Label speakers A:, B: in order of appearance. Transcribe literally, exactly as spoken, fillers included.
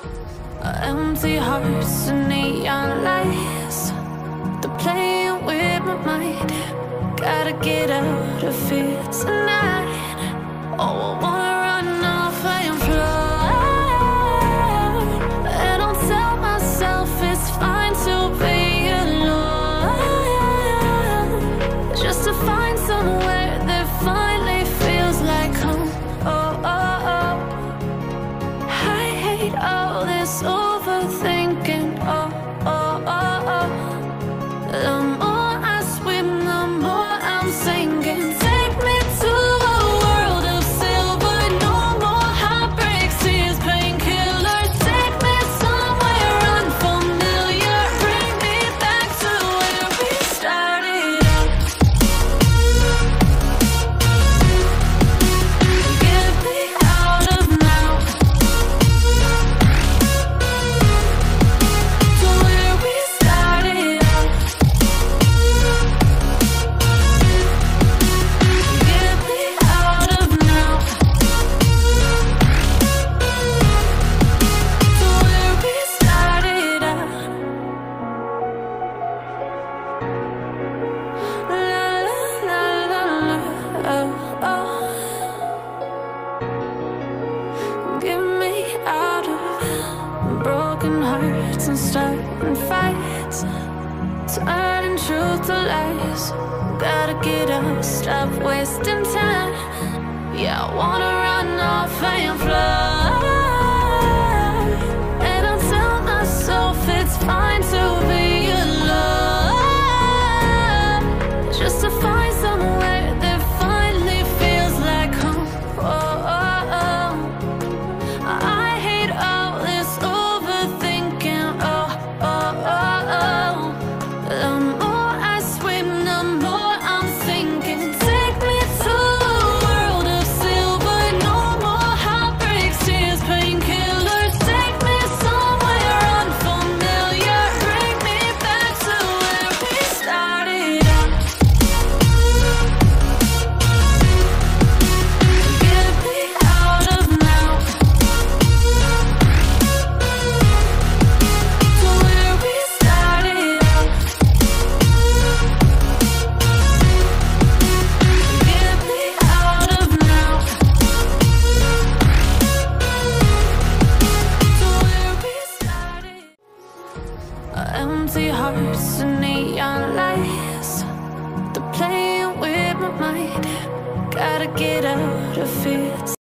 A: Empty hearts and neon lights, they're playing with my mind. Gotta get out of here tonight. Oh, I wanna run off and fly, and I'll tell myself it's fine to be alone, just to find somewhere that finally feels like home. Oh, oh, oh. I hate all this overthinking. Oh, oh, oh, oh. The more I swim, the more I'm sinking. Take me to a world of silver. No more heartbreaks, tears, painkillers. Take me somewhere unfamiliar. Bring me back to where we started out. Get me out of now, to where we started out. Get me out of now, to where we started out. La la la la la, oh, oh. Get me out of broken hearts and starting fights, turning truth to lies. Gotta get up, stop wasting time. Yeah, I wanna run off and fly, and I'll tell myself it's fine to be alone, just to find somewhere that finally feels like home. Oh, oh, oh. I hate all this overthinking. Oh, oh, oh, oh. The more I swim, the more I'm sinking. Take me to a world of silver. No more heartbreaks, tears, painkillers. Take me somewhere unfamiliar. Bring me back to where we started out. Get me out of now, to where we started out. Get me out of now, to where we started. Empty hearts and neon lights, they're playing with my mind. Gotta get out of here